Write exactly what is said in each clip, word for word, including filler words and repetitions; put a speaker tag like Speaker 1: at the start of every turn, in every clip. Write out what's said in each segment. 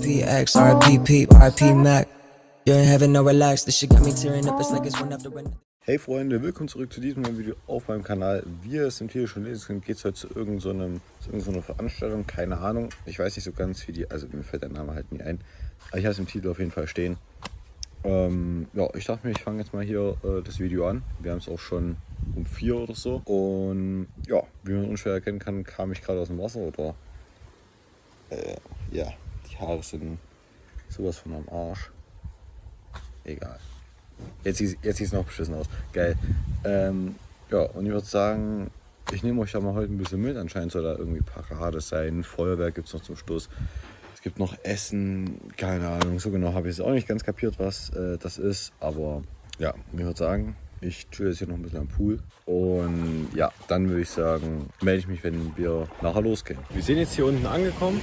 Speaker 1: P X, R I P Pete, R I P Mac. You're in heaven, no relax. This shit got me tearing up. It's like it's one after one.
Speaker 2: Hey Freunde, willkommen zurück zu diesem neuen Video auf meinem Kanal. Wie ihr es im Titel schon lesen könnt, geht es heute zu irgendeiner so irgendeiner Veranstaltung, keine Ahnung. Ich weiß nicht so ganz, wie die, also mir fällt der Name halt nie ein. Aber ich habe es im Titel auf jeden Fall stehen. Ähm, ja, ich dachte mir, ich fange jetzt mal hier äh, das Video an. Wir haben es auch schon um vier oder so. Und ja, wie man unschwer erkennen kann, kam ich gerade aus dem Wasser oder äh, ja, die Haare sind sowas von am Arsch. Egal. Jetzt sieht es noch beschissen aus. Geil. Ähm, ja, und ich würde sagen, ich nehme euch da mal heute ein bisschen mit. Anscheinend soll da irgendwie Parade sein. Feuerwerk gibt es noch zum Schluss. Es gibt noch Essen. Keine Ahnung. So genau habe ich es auch nicht ganz kapiert, was äh, das ist. Aber ja, ich würde sagen, ich chill jetzt hier noch ein bisschen am Pool. Und ja, dann würde ich sagen, melde ich mich, wenn wir nachher losgehen. Wir sind jetzt hier unten angekommen.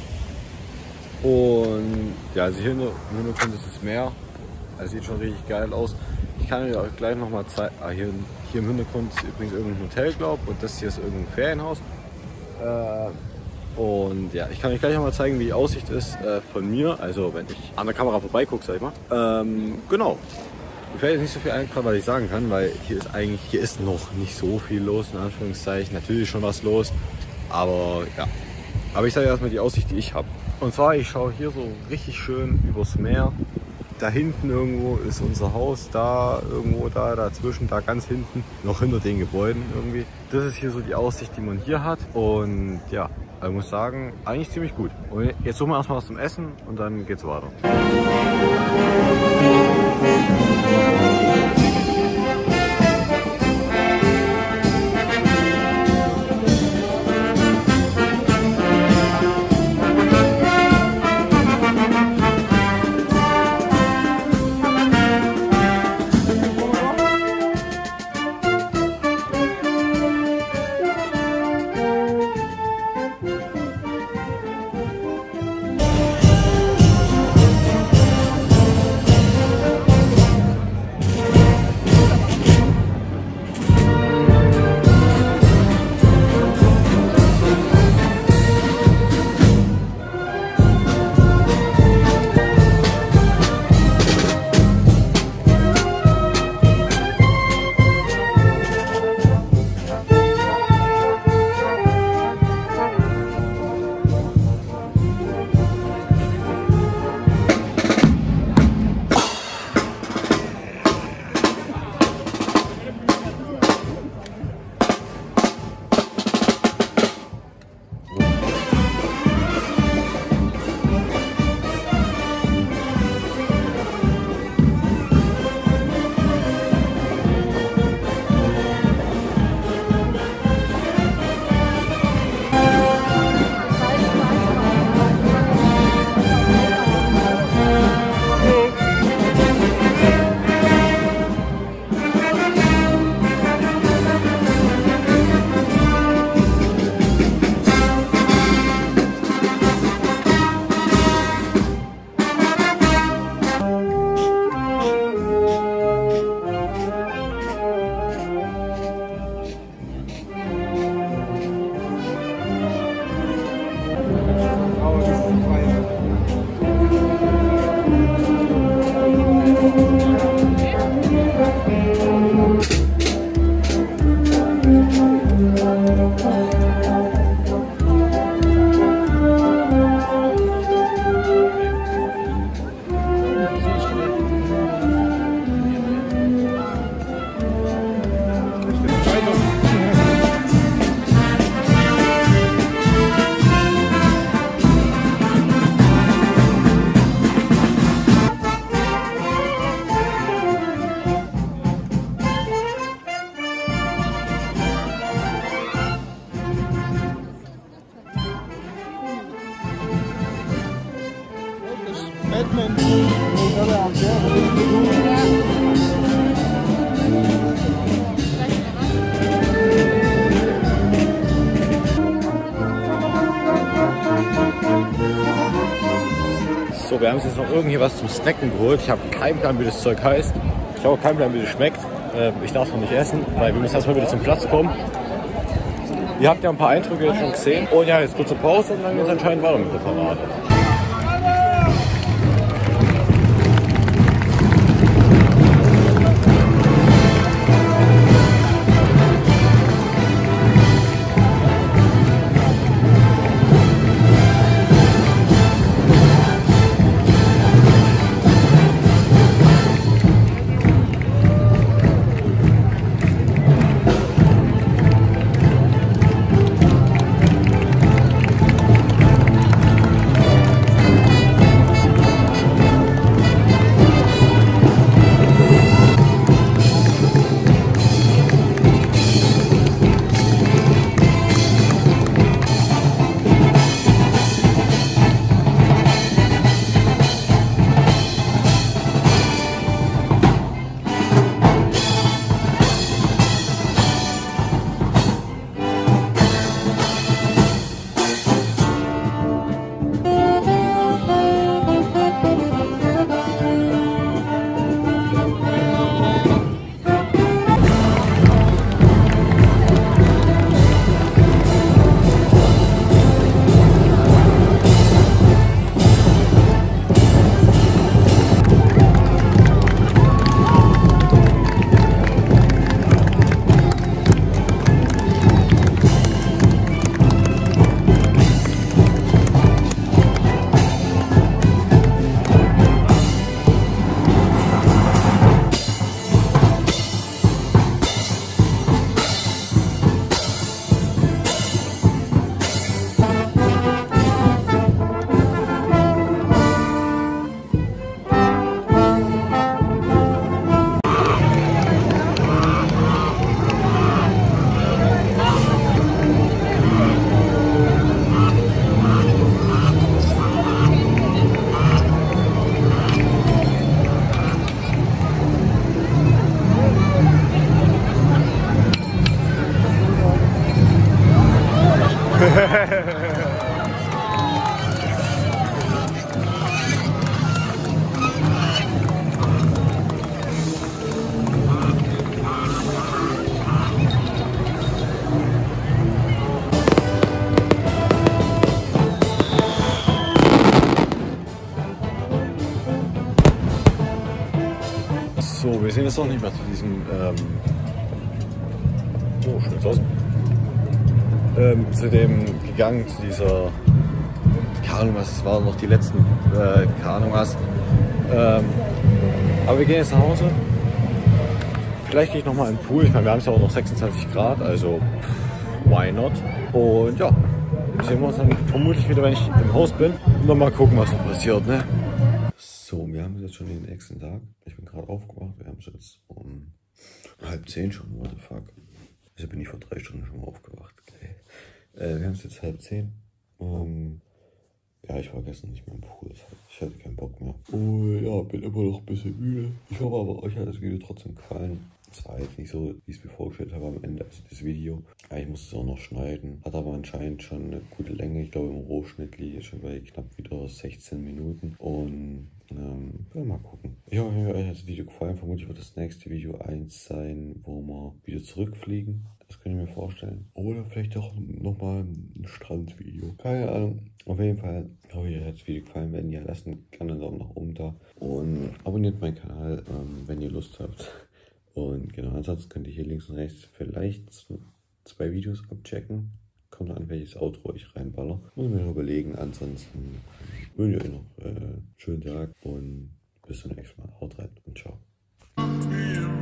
Speaker 2: Und ja, also hier im Hintergrund ist das Meer. Das sieht schon richtig geil aus. Ich kann euch auch gleich noch mal zeigen. Ah, hier, hier im Hintergrund ist übrigens irgendein Hotel, glaube ich. Und das hier ist irgendein Ferienhaus. Äh, und ja, ich kann euch gleich noch mal zeigen, wie die Aussicht ist äh, von mir. Also wenn ich an der Kamera vorbeigucke, sag ich mal. Ähm, genau. Mir fällt jetzt nicht so viel ein, was ich sagen kann, weil hier ist eigentlich, hier ist noch nicht so viel los, in Anführungszeichen. Natürlich schon was los. Aber ja. Aber ich sage erstmal die Aussicht, die ich habe. Und zwar, ich schaue hier so richtig schön übers Meer. Da hinten irgendwo ist unser Haus, da irgendwo da dazwischen, da ganz hinten, noch hinter den Gebäuden irgendwie. Das ist hier so die Aussicht, die man hier hat. Und ja, ich muss sagen, eigentlich ziemlich gut. Und jetzt suchen wir erstmal was zum Essen und dann geht's weiter.
Speaker 3: Batman.
Speaker 2: So, wir haben uns jetzt noch irgendwie was zum Snacken geholt. Ich habe keinen Plan, wie das Zeug heißt. Ich habe auch keinen Plan, wie das schmeckt. Ich darf es noch nicht essen, weil wir müssen erstmal wieder zum Platz kommen. Ihr habt ja ein paar Eindrücke jetzt schon gesehen. Und ja, jetzt kurze Pause und dann geht es anscheinend weiter mit der Parade. So, wir sind jetzt noch nicht mehr zu diesem, ähm, oh, schön aus, ähm, zu dem gegangen, zu dieser, keine Ahnung was, es waren noch die letzten, äh, keine Ahnung was, ähm, aber wir gehen jetzt nach Hause, vielleicht gehe ich nochmal in den Pool, ich meine, wir haben es ja auch noch sechsundzwanzig Grad, also why not, und ja, sehen wir uns dann vermutlich wieder, wenn ich im Haus bin, und dann mal gucken, was noch passiert, ne. So, wir haben jetzt schon den nächsten Tag. Ich bin gerade aufgewacht. Wir haben es jetzt um halb zehn schon. What the fuck? Also bin ich vor drei Stunden schon mal aufgewacht. Okay. Äh, wir haben es jetzt halb zehn. Um, ja, ich war gestern nicht mehr im Pool. Ich hatte keinen Bock mehr. Oh ja, bin immer noch ein bisschen müde. Ich hoffe aber, euch hat das Video trotzdem gefallen. Es war jetzt nicht so, wie ich es mir vorgestellt habe am Ende, also das Video. Ja, ich musste es auch noch schneiden. Hat aber anscheinend schon eine gute Länge. Ich glaube, im Rohschnitt liege ich schon bei knapp wieder sechzehn Minuten. Und ähm, ja, mal gucken. Ich hoffe, euch hat das Video gefallen. Vermutlich wird das nächste Video eins sein, wo wir wieder zurückfliegen. Das könnt ihr mir vorstellen. Oder vielleicht auch nochmal ein Strandvideo. Keine Ahnung. Auf jeden Fall hoffe ich, euch hat das Video gefallen. Wenn ja, lasst gerne einen Daumen nach oben da. Und abonniert meinen Kanal, ähm, wenn ihr Lust habt. Und genau, ansonsten könnt ihr hier links und rechts vielleicht zwei Videos abchecken. Kommt an, welches Outro ich reinballer. Muss mir noch überlegen. Ansonsten wünsche ich euch noch äh, einen schönen Tag und bis zum nächsten Mal. Haut rein und ciao.